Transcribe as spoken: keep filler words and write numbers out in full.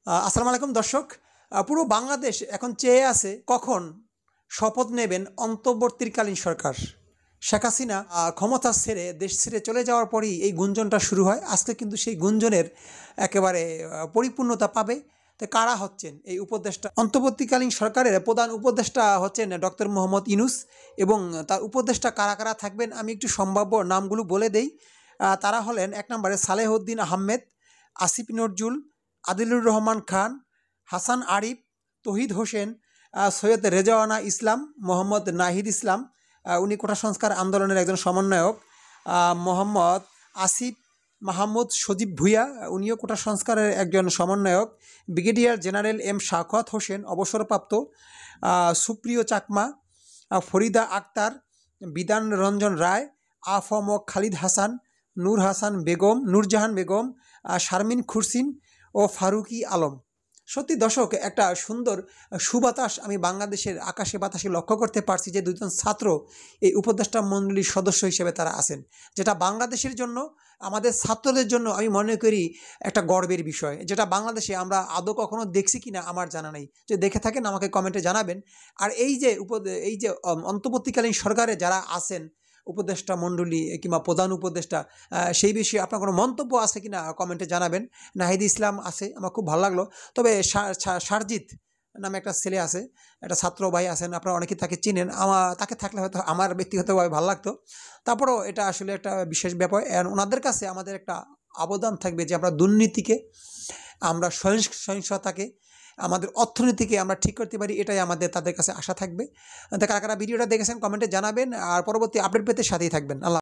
আহ, আসসালামু আলাইকুম দর্শক। আহ, পুরো বাংলাদেশ এখন চেয়ে আছে কখন শপথ নেবেন অন্তর্বর্তীকালীন সরকার। শেখ হাসিনা আহ, ক্ষমতা ছেড়ে দেশ ছেড়ে চলে যাওয়ার পরই এই গুঞ্জনটা শুরু হয়। আজকে কিন্তু সেই গুঞ্জনের একেবারে আহ, পরিপূর্ণতা পাবে। তো কারা হচ্ছেন এই উপদেষ্টা? অন্তর্বর্তীকালীন সরকারের প্রধান উপদেষ্টা হচ্ছেন ডক্টর মোহাম্মদ ইউনূস, এবং তার উপদেষ্টা কারা কারা থাকবেন আমি একটু সম্ভাব্য নামগুলো বলে দেই। আহ, তারা হলেন এক নম্বরে সালেহউদ্দিন আহমেদ, আসিফ নজরুল, আদিলুর রহমান খান, হাসান আরিফ, তহিদ হোসেন, আহ, সৈয়দ রেজওয়ানা ইসলাম, মোহাম্মদ নাহিদ ইসলাম, আহ, উনি কোটা সংস্কার আন্দোলনের একজন সমন্বয়ক, আহ, মোহাম্মদ আসিফ মাহমুদ সজীব ভুঁইয়া, উনিও কোটা সংস্কারের একজন সমন্বয়ক, brigadier general M Sakhawat Hossain অবসরপ্রাপ্ত, আহ, সুপ্রিয় চাকমা, আহ, ফরিদা আক্তার, বিধান রঞ্জন রায়, আফম খালিদ হাসান, নূর হাসান বেগম, নূরজাহান বেগম, আহ, শারমিন খুরসিন ও ফারুকি আলম। সত্যি দর্শক, একটা সুন্দর সুবাতাস আমি বাংলাদেশের আকাশে বাতাসে লক্ষ্য করতে পারছি যে দুজন ছাত্র এই উপদেষ্টা মণ্ডলীর সদস্য হিসেবে তারা আছেন, যেটা বাংলাদেশের জন্য, আমাদের ছাত্রদের জন্য আমি মনে করি একটা গর্বের বিষয়, যেটা বাংলাদেশে আমরা আদৌ কখনো দেখছি কিনা আমার জানা নেই। যদি দেখে থাকেন আমাকে কমেন্টে জানাবেন। আর এই যে উপ এই যে অম, অন্তর্বর্তীকালীন সরকারে যারা আছেন উপদেষ্টা মণ্ডলী কিংবা প্রধান উপদেষ্টা, আহ, সেই বিষয়ে আপনার কোনো মন্তব্য আছে কিনা কমেন্টে জানাবেন। নাহিদ ইসলাম আছে, আমার খুব ভালো লাগলো। তবে সা- সা- সারজিৎ নামে একটা ছেলে আছে, একটা ছাত্র ভাই আছেন, আপনারা অনেকেই তাকে চিনেন, আমার তাকে থাকলে হয়তো আমার ব্যক্তিগতভাবে ভালো লাগতো। তারপরেও এটা আসলে একটা বিশেষ ব্যাপার, আর ওনাদের কাছে আমাদের একটা আবেদন থাকবে যে আমরা দুর্নীতিকে, আমরা সহিংস সহিংসতাকে, আমাদের অর্থনীতিকে আমরা ঠিক করতে পারি, এটাই আমাদের তাদের কাছে আশা থাকবে। তো কারা কারা ভিডিওটা দেখেছেন কমেন্টে জানাবেন, আর পরবর্তী আপডেট পেতে সাথেই থাকবেন। আল্লাহ।